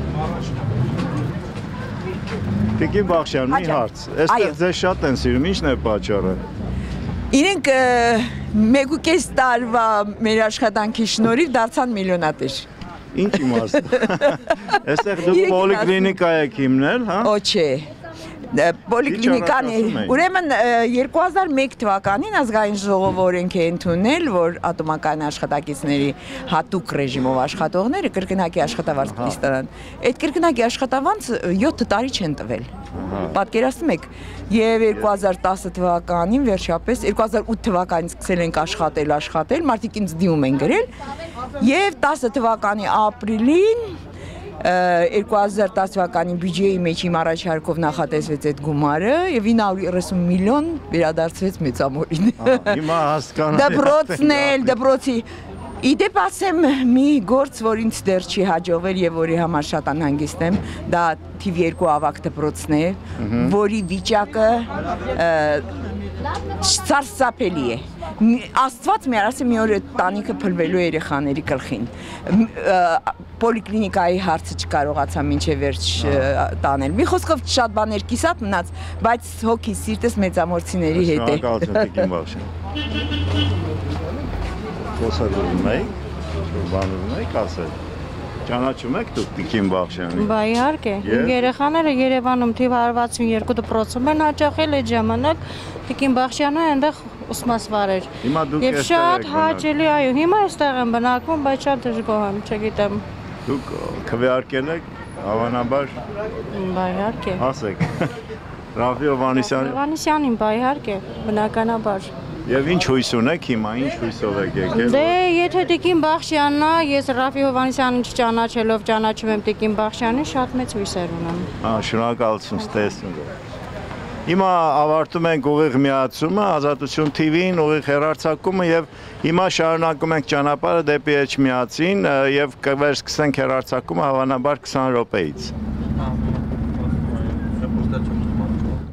Տիկին Բախշյան, մի հարց, այստեղ ձեզ շատ են սիրում, ի՞նչն է պատճառը։ Իրենք 1.5 տարվա մեր աշխատանքի շնորհիվ դարձան միլիոնատեր։ Ինչ իմաստ։ Այստեղ դուք պոլիկլինիկա եք հիմնել, հա։ Ոչ չէ։ Պոլիկլինիկան է։ Ուրեմն 2001 թվականին ազգային ժողովը օրենք է ընդունել, որ ատոմական աշխատակիցների հատուկ ռեժիմով աշխատողները կրկնակի աշխատավարձ պիտի ստանան։ Այդ կրկնակի աշխատավարձ 7 տարի չեն տվել։ Պատկերացնում եք, եւ 2010 թվականին վերջապես 2008 թվականից սկսել ենք աշխատել, մարդիկ ինձ դիմում են գրել եւ 10 թվականի ապրիլին 2010 թվականի բյուջեի մեջ իմ առաջարկով նախատեսվեց այդ գումարը եւ 930 միլիոն վերադարձվեց մեծամորին։ Հիմա հասկանալի։ Դպրոցի իդեպ ասեմ մի գործ, որ ինձ դեռ չի հաջողվել եւ որի համար շատ անհանգիստ եմ, դա թիվ 2 ավագ դպրոցն է, որի վիճակը սարսափելի է։ Աստված մեր ասեմ մի օր այդ տանիքը փլվելու է երեխաների գլխին։ Պոլիկլինիկայի հարցը չկարողացա մինչև վերջ տանել։ Մի խոսքով շատ բաներ կիսատ մնաց, բայց հոգի սիրտս մեծամորցիների հետ է։ Շնորհակալություն Տիկին Բախշյան։ Խոսալու եք, բանում եք ասել։ Ճանաչում եք դուք Տիկին Բախշյանին։ Բա իհարկե, երեխաները Երևանում թիվ 162 դպրոցում են հաճախել այդ ժամանակ Տիկին Բախշյանը այնտեղ ուսմասվար էր։ Եվ շատ հաճելի, այո, հիմա այստեղ եմ բնակվում, բայց շատ դժգոհ եմ, չգիտեմ։ Դուք քվեարկել եք Հավանաբար։ Բա իհարկե։ Ասեք։ Ռաֆի Հովհաննիսյանը։ Հովհաննիսյանին բա իհարկե, բնականաբար։ Եվ ինչ հույս ունեք հիմա, ինչ հույսով եք եկել։ Դե եթե Տիկին Բախշյանն է, ես Ռաֆի Հովհաննիսյանին չճանաչելով ճանաչում եմ Տիկին Բախշյանին, շատ մեծ հույսեր ունեմ։ Շնորհակալություն, ստեսնու։ Հիմա ավարտում ենք ուղիղ միացումը, Ազատություն TV-ին, ուղիղ հեռարձակումը եւ հիմա շարունակում ենք ճանապարհը դեպի Էջմիածին եւ կվերսկսենք հեռարձակումը հավանաբար 20 րոպեից։